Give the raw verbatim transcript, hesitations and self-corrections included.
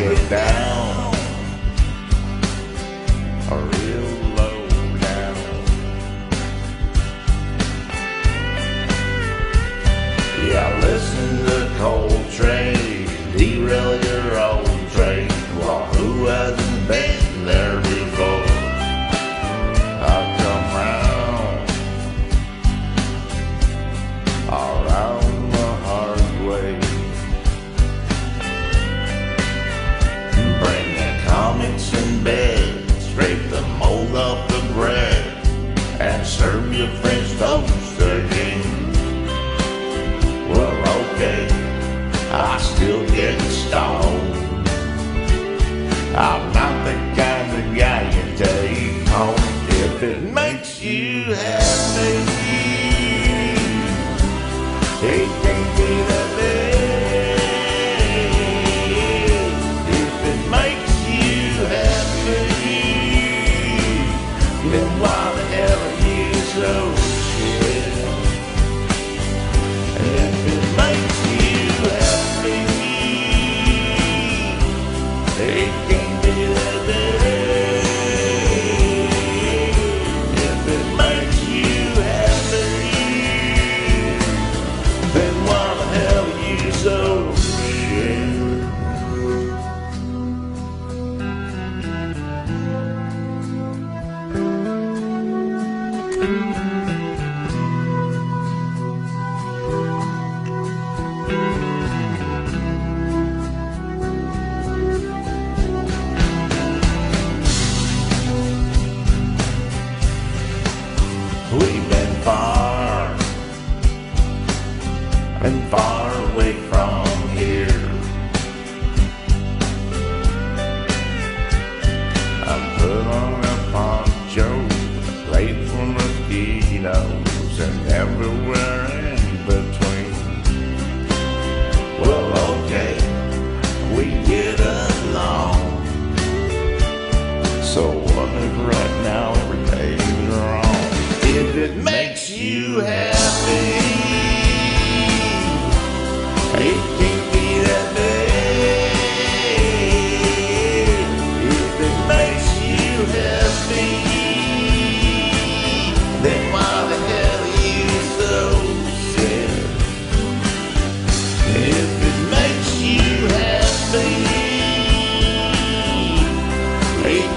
get down, or real low down. Yeah, listen to Coltrane, derail your old train. Well, who hasn't been there before? I come round, around the hard way. Bring the comics in bed, scrape the mold off the bread, and serve your French toast again. Well, okay, I still get stoned. I'm not the kind of guy you take home. If it makes you happy, it can't be that bad. If it makes you happy, then why the hell are you so scared? And if it makes you happy, it can't be that bad. If it makes you happy, then why the hell are you so scared? We've been far and far away from here. I'm put on a poncho, laid for mosquitoes, and everywhere in between. Well, okay, we get along. So what if right now everything's wrong? If it makes you happy, it can't be that bad. If it makes you happy, then why the hell are you so sad? If it makes you happy, it